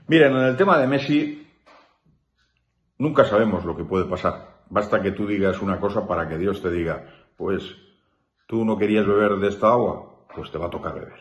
Miren, en el tema de Messi, nunca sabemos lo que puede pasar. Basta que tú digas una cosa para que Dios te diga, pues tú no querías beber de esta agua, pues te va a tocar beber.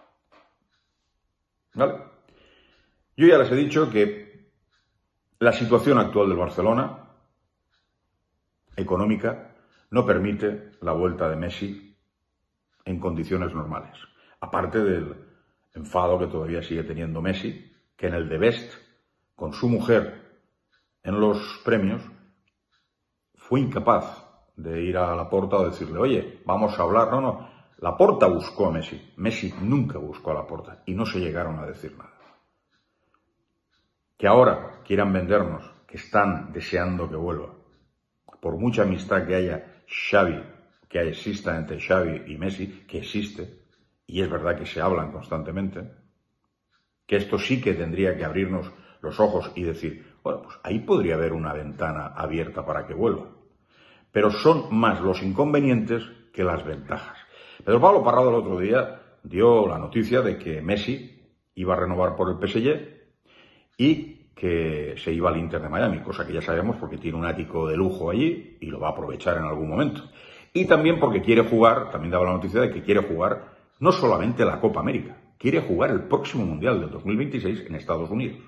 ¿Vale? Yo ya les he dicho que la situación actual del Barcelona, económica, no permite la vuelta de Messi en condiciones normales. Aparte del enfado que todavía sigue teniendo Messi, que en el The Best, con su mujer en los premios, fue incapaz de ir a Laporta o decirle, oye, vamos a hablar. No, Laporta buscó a Messi. Messi nunca buscó a Laporta y no se llegaron a decir nada. Que ahora quieran vendernos, que están deseando que vuelva, por mucha amistad que haya que exista entre Xavi y Messi, que existe, y es verdad que se hablan constantemente, que esto sí que tendría que abrirnos los ojos y decir, bueno, pues ahí podría haber una ventana abierta para que vuelva. Pero son más los inconvenientes que las ventajas. Pedro Pablo Parrado el otro día dio la noticia de que Messi iba a renovar por el PSG y que se iba al Inter de Miami, cosa que ya sabemos porque tiene un ático de lujo allí y lo va a aprovechar en algún momento. Y también porque quiere jugar, también daba la noticia de que quiere jugar no solamente la Copa América, quiere jugar el próximo Mundial del 2026 en Estados Unidos.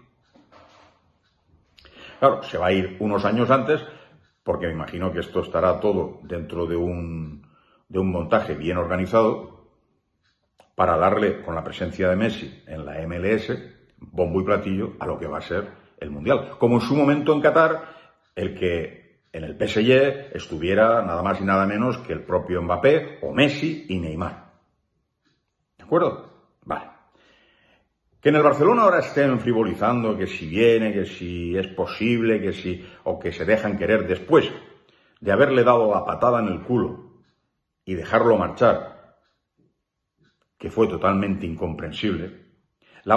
Claro, se va a ir unos años antes porque me imagino que esto estará todo dentro de un montaje bien organizado para darle, con la presencia de Messi en la MLS, bombo y platillo a lo que va a ser el Mundial. Como en su momento en Qatar, el que en el PSG estuviera nada más y nada menos que el propio Mbappé o Messi y Neymar. ¿De acuerdo? Vale. Que en el Barcelona ahora estén frivolizando que si viene, que si es posible, que si, o que se dejan querer después de haberle dado la patada en el culo y dejarlo marchar, que fue totalmente incomprensible. La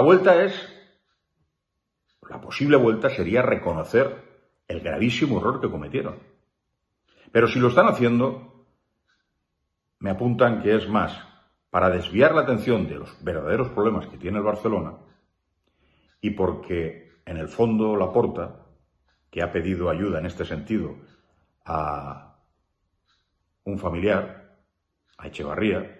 posible vuelta sería reconocer el gravísimo error que cometieron. Pero si lo están haciendo, me apuntan que es más para desviar la atención de los verdaderos problemas que tiene el Barcelona y porque, en el fondo, Laporta, que ha pedido ayuda en este sentido a un familiar, a Echevarría,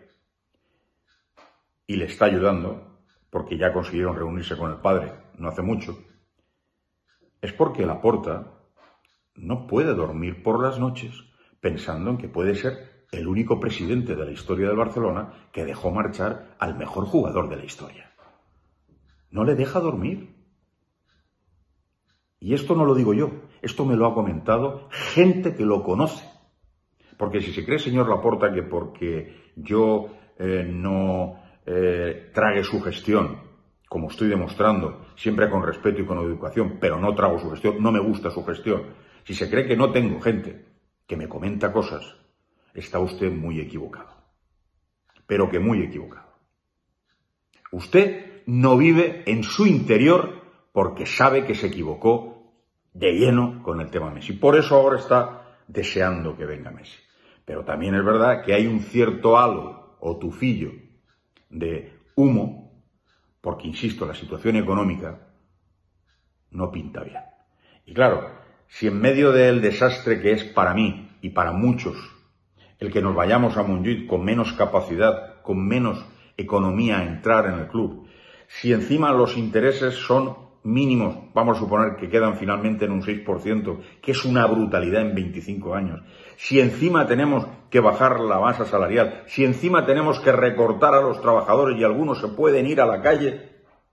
y le está ayudando, porque ya consiguieron reunirse con el padre no hace mucho, es porque Laporta no puede dormir por las noches pensando en que puede ser el único presidente de la historia del Barcelona que dejó marchar al mejor jugador de la historia. No le deja dormir. Y esto no lo digo yo, esto me lo ha comentado gente que lo conoce. Porque si se cree, señor Laporta, que porque yo no trague su gestión, como estoy demostrando, siempre con respeto y con educación, pero no trago su gestión, no me gusta su gestión. Si se cree que no tengo gente que me comenta cosas, está usted muy equivocado. Pero que muy equivocado. Usted no vive en su interior porque sabe que se equivocó de lleno con el tema Messi. Por eso ahora está deseando que venga Messi. Pero también es verdad que hay un cierto halo o tufillo de humo, porque, insisto, la situación económica no pinta bien. Y claro, si en medio del desastre que es para mí y para muchos, el que nos vayamos a Montjuïc con menos capacidad, con menos economía a entrar en el club, si encima los intereses son mínimos, vamos a suponer que quedan finalmente en un 6%, que es una brutalidad en 25 años, si encima tenemos que bajar la masa salarial, si encima tenemos que recortar a los trabajadores y algunos se pueden ir a la calle,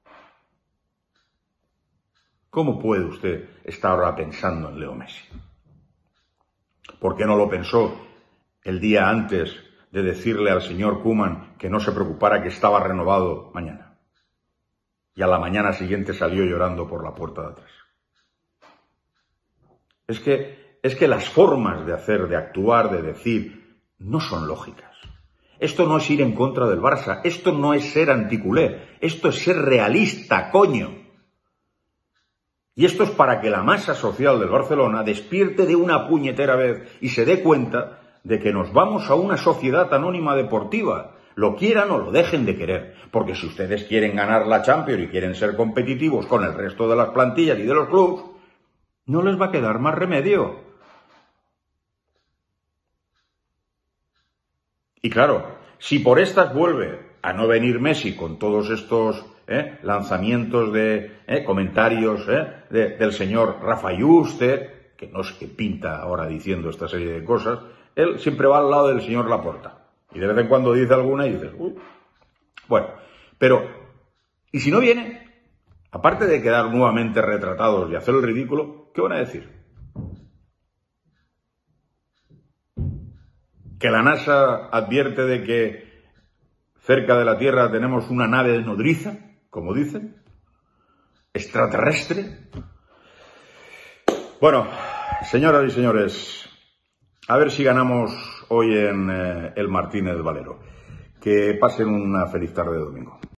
¿cómo puede usted estar ahora pensando en Leo Messi? ¿Por qué no lo pensó el día antes de decirle al señor Koeman que no se preocupara, que estaba renovado mañana? Y a la mañana siguiente salió llorando por la puerta de atrás. Es que las formas de hacer, de actuar, de decir, no son lógicas. Esto no es ir en contra del Barça, esto no es ser anticulé, esto es ser realista, coño. Y esto es para que la masa social del Barcelona despierte de una puñetera vez y se dé cuenta de que nos vamos a una sociedad anónima deportiva, lo quieran o lo dejen de querer. Porque si ustedes quieren ganar la Champions y quieren ser competitivos con el resto de las plantillas y de los clubes, no les va a quedar más remedio. Y claro, si por estas vuelve a no venir Messi con todos estos lanzamientos de comentarios del señor Rafa Yuste, que no sé qué pinta ahora diciendo esta serie de cosas, él siempre va al lado del señor Laporta. Y de vez en cuando dice alguna y dices, uy. Bueno, pero, ¿y si no viene? Aparte de quedar nuevamente retratados y hacer el ridículo, ¿qué van a decir? Que la NASA advierte de que cerca de la Tierra tenemos una nave nodriza, como dicen, extraterrestre. Bueno, señoras y señores, a ver si ganamos hoy en el Martínez Valero. Que pasen una feliz tarde de domingo.